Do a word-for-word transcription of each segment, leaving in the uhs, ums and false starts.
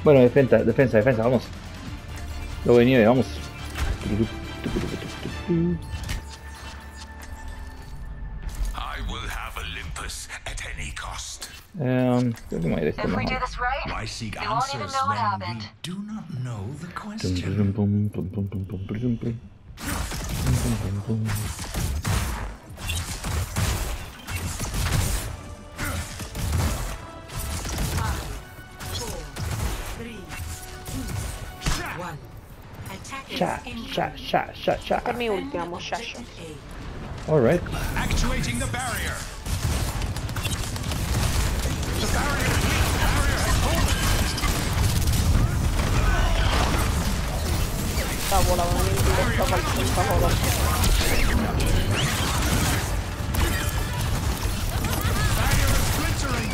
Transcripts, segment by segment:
Bueno, defensa, defensa, defensa, vamos. Lobo de nieve, vamos. I will have Olympus at any cost. Um, creo que me voy a ir a este If we do mejor. this right, Why seek we won't even answers know what when we happened. do not know the Pum, question? pum, pum, pum, pum, pum, pum, pum. Pum, pum, pum, pum. Sha, sha, sha, sha, sha. Este es mi último, muchacho. Alright. Actuating the barrier. The barrier, the barrier has fallen. Esta bola va a venir directo para el punto, joder. Barrier is splintering.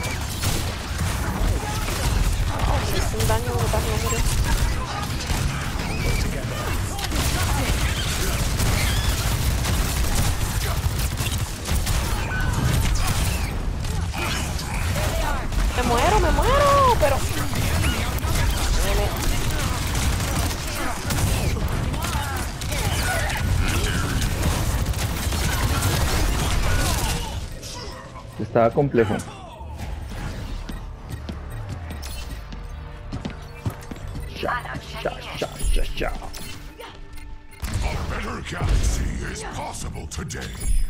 Oh, me hizo un daño brutal, no murió. Me muero, me muero, pero... Estaba complejo. Sha, sha, sha, sha, sha. A better galaxy is possible today.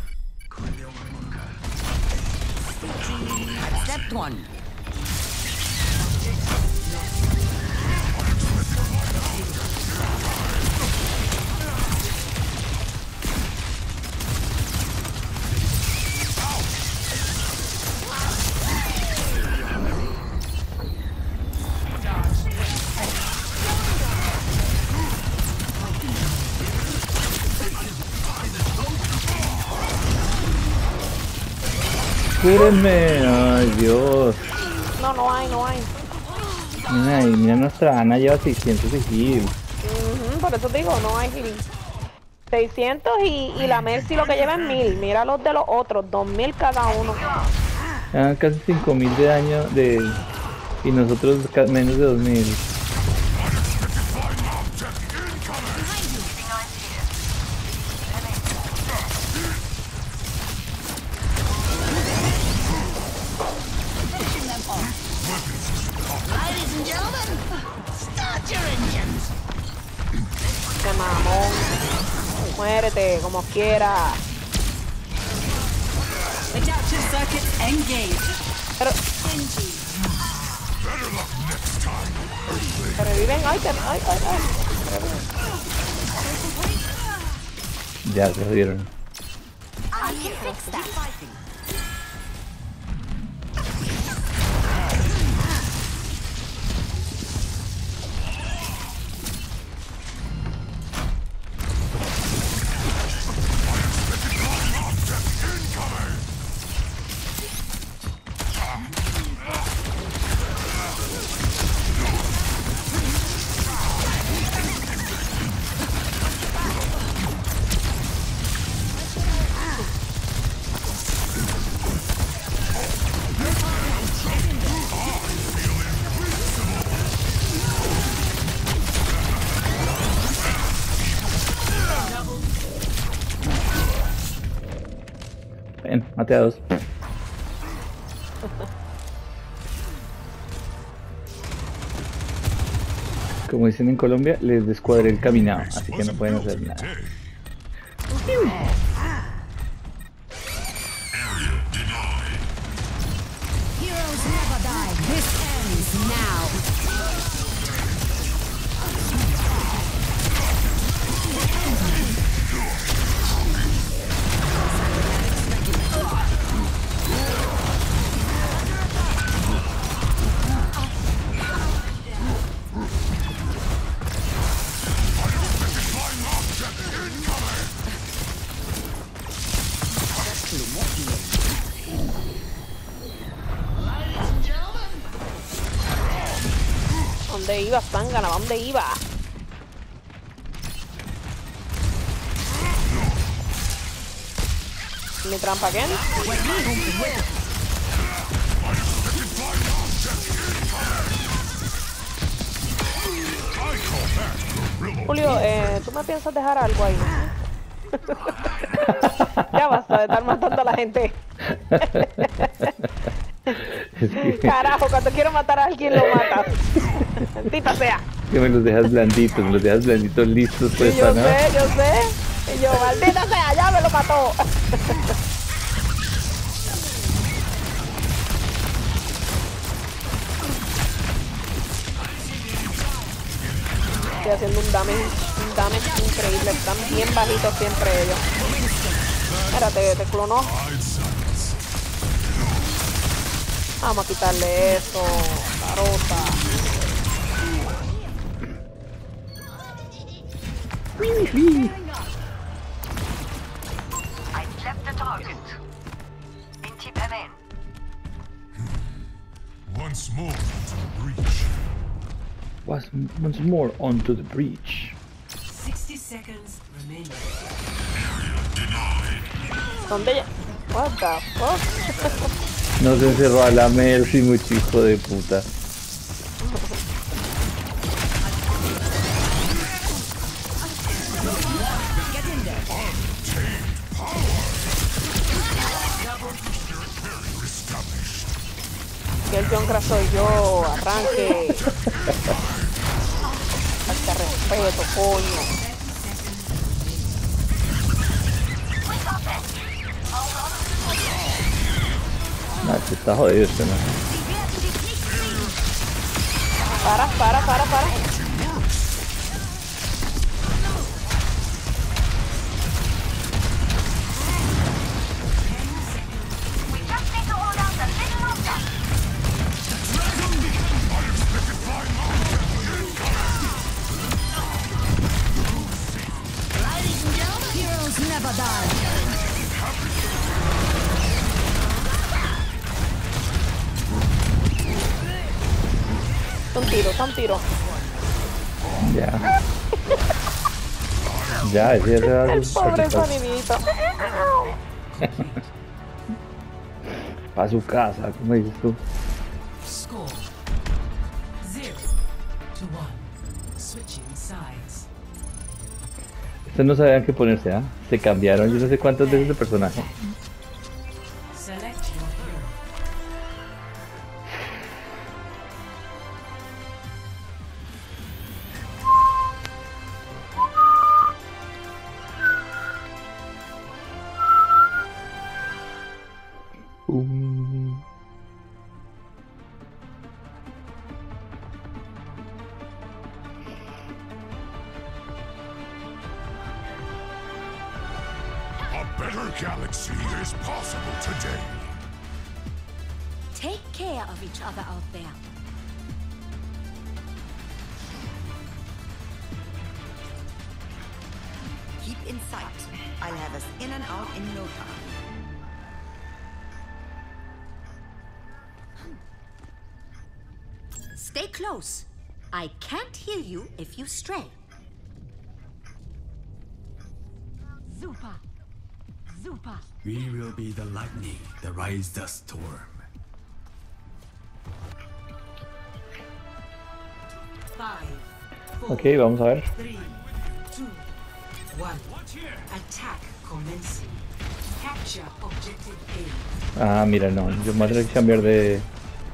Accept one. Cúrenme, ay Dios. No, no hay, no hay. Ay, mira, nuestra Ana lleva seiscientos de heal. Ujú, por eso te digo, no hay healing. seiscientos y, y la Mercy lo que lleva es mil. Mira los de los otros, dos mil cada uno. Ah, casi cinco mil de daño de... Y nosotros ca- menos de dos mil. Ladies and gentlemen, start your engines. ¡Qué mamón! Muérete, como quiera. Adaptive circuits engaged. Pero... Reviven, ay, te- ay, ay, ay. Ya se dieron. I can fix that. Ven, mate a dos. Como dicen en Colombia, les descuadré el caminado, así que no pueden hacer nada. Heroes never die. This ends now. ¿Dónde iba, Zangana? ¿Dónde iba? ¿Mi trampa quién? Julio, eh, ¿tú me piensas dejar algo ahí? Ya basta de estar matando a la gente. Carajo, cuando quiero matar a alguien lo matas. Maldita sea. Que me los dejas blanditos, me los dejas blanditos listos pues Y yo para nada. sé, yo sé. Y yo, maldita sea, ya me lo mató. Estoy haciendo un damage, un damage increíble. Están bien bajitos siempre ellos. Espérate, te clonó. Vamos a quitarle eso, carota. I've left the target. Binti Pemen. Once more to the breach. Was once more onto the breach. sixty seconds remaining. ¿Dónde ya? What the fuck? No se encerró a la Mercy, mucho hijo de puta. Que el John soy yo, arranque. Falta respeto, coño. No, se está jodido este, ¿no? Para, para, para, para. We just need to hold out a little longer. Heroes never die. Un tiro, un tiro. Ya. Ya, ese ya se va a El sus- pobre a su casa. sonidito. A su casa, como dices tú. Score zero to one. Switching sides. Ustedes no sabían qué ponerse, ¿ah? Se cambiaron yo no sé cuántas veces de personaje. Select your hero. Um, A better galaxy is possible today. Take care of each other out there. Keep in sight. I'll have us in and out in no time. Stay close. I can't heal you if you stray. Super. Super. We will be the lightning that rides the storm. Five, four, ok, vamos a ver. three, two, one. Attack commencing. Capture objective A. Ah, mira, no. Yo me tendré que cambiar de...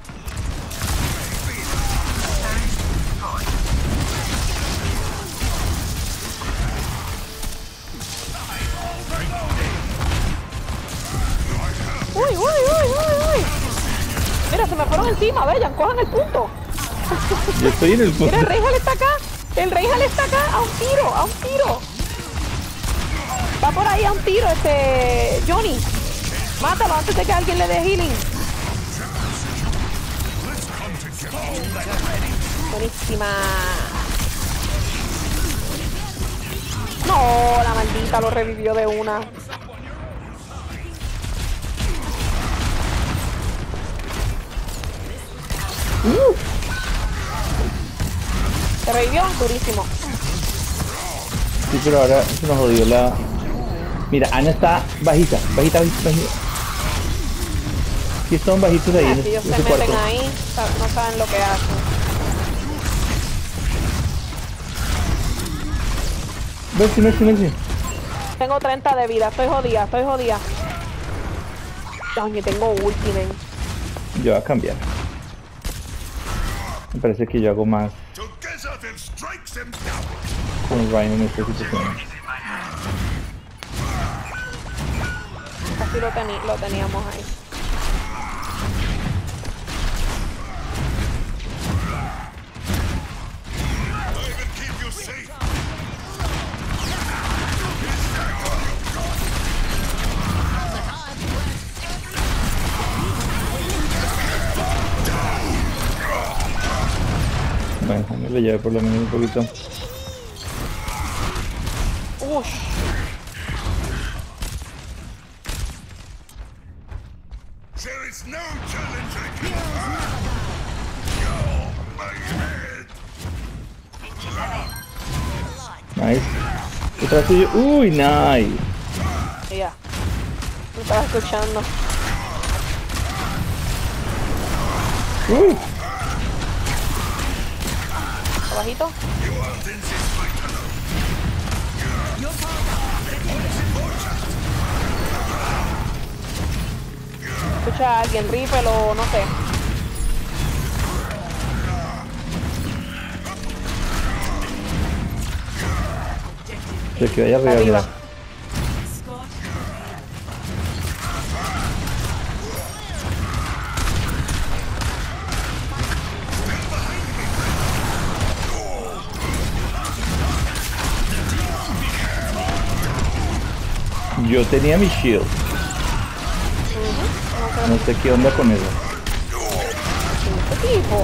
Uy, uy, uy, uy, uy. Mira, se me fueron encima, vayan, cojan el punto. Yo estoy en el punto. Mira, el Reijal está acá. El Reijal está acá. A un tiro, a un tiro. Va por ahí a un tiro, este... Johnny. Mátalo antes de que alguien le dé healing. Buenísima. No, la maldita lo revivió de una. Uh. Se revivió durísimo. Sí, pero ahora se nos jodió la... Mira, Ana está bajita, bajita, bajita, bajita. Sí, son bajitos ahí en Si ellos ese se meten cuarto. ahí, sa- no saben lo que hacen. Messi, Messi, Messi. Tengo treinta de vida, estoy jodida, estoy jodida. Coño, tengo ulti, men. Yo voy a cambiar. Me parece que yo hago más Together then strikes them down. con Ryan en esta situación. Así lo, teni lo teníamos ahí. I will keep you safe. Bueno, me lo llevé por lo menos un poquito. Ush. There is no challenge I can You're my head. Nice. Detrás tuyo. Uy, nice. Ya. Me estaba escuchando. Uy. Abajito. Escucha a alguien, Ripple o no sé. Se quedó allá arriba, Arriba. mira. Yo tenía mi shield. No sé qué onda con eso. ¿Qué tipo?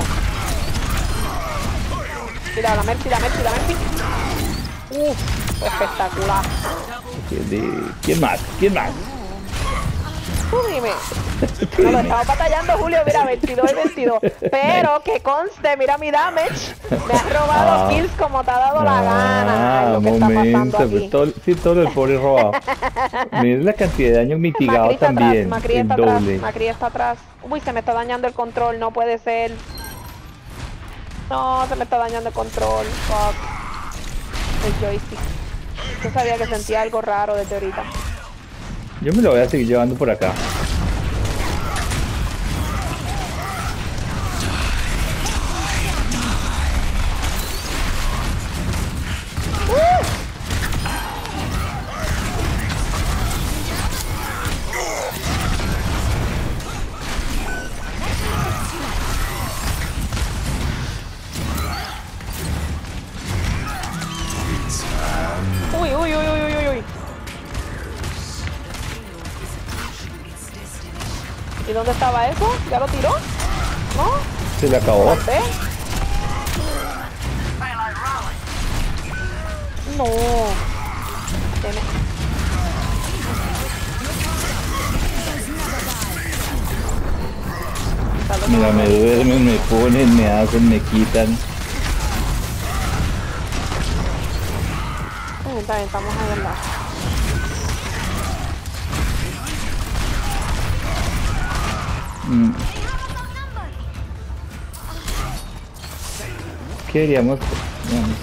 Tira la Mercy, la Mercy, la Mercy. Uf, espectacular. ¿Quién más? ¿Quién más? Tú dime. No, lo estamos batallando, Julio, mira, veintidós y veintidós. Pero que conste, mira mi damage. Me has robado Ah. kills como te ha dado la gana. Ay, Ah, lo que está pasando momento, aquí. pues todo, sí, todo el pobre robado. Mira la cantidad de daño mitigado Macri está también, atrás, Macri el está atrás, doble. Macri está atrás. Uy, se me está dañando el control, no puede ser. No, se me está dañando el control. Fuck. El joystick. Yo sabía que sentía algo raro desde ahorita. Yo me lo voy a seguir llevando por acá. Uy, uy, uy, uy, uy, uy, uy. ¿Y dónde estaba eso? ¿Ya lo tiró? ¿No? Se le acabó. ¿Ve? No. Tiene... Mira, me duermen, me ponen, me hacen, me quitan. Uy, está bien, estamos ahí al lado. Mm. ¿Qué haríamos? Bueno,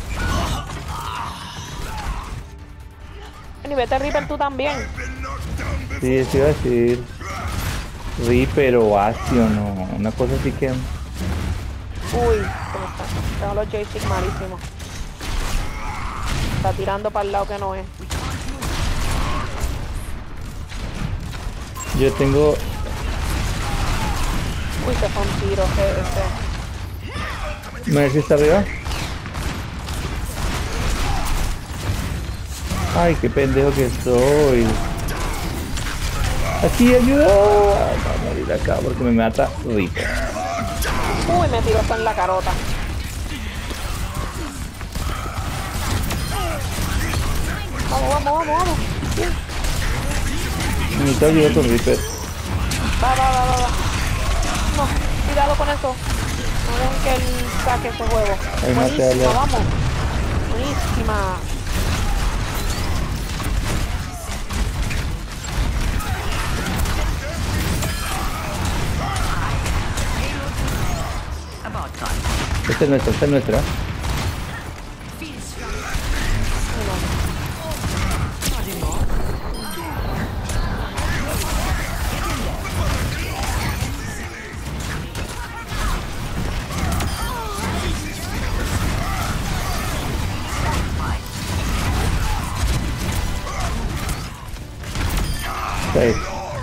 Y vete Reaper tú también. sí, eso iba a decir Reaper o Bastion o una cosa así que... Uy, ¿cómo está? Tengo los joysticks malísimos. Está tirando para el lado que no es. Yo tengo... Uy, se fue un tiro. Ese, ese. Mercy está arriba. Ay, qué pendejo que soy. Aquí, ayuda. Voy a morir acá porque me mata Reaper. Uy, me tiró esto en la carota. Vamos, vamos, vamos, vamos. Bien. Necesito ayuda con Reaper. Va, va, va, va, va. No, cuidado con eso. No dejen que él saque ese juego. Ahí maté a Buenísima, Lea. vamos. Buenísima. Esta es nuestra, esta es nuestra. Ay, no,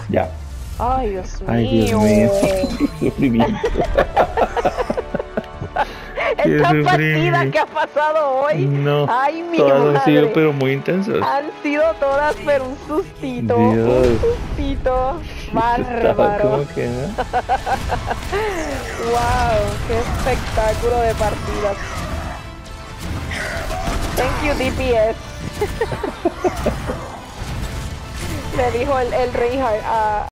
Ya. Ay, Dios mío. Ay, Dios mío. Qué sufrimiento. Qué Estas partidas sufrimiento. que ha pasado hoy. No. Ay, mi Todas han madre. sido pero muy intensas. Han sido todas, pero un sustito. Dios. Un sustito. Estaba Bárbaro. como que, ¿no? Wow, qué espectáculo de partidas. Thank you, D P S. Le dijo el, el Reinhardt a,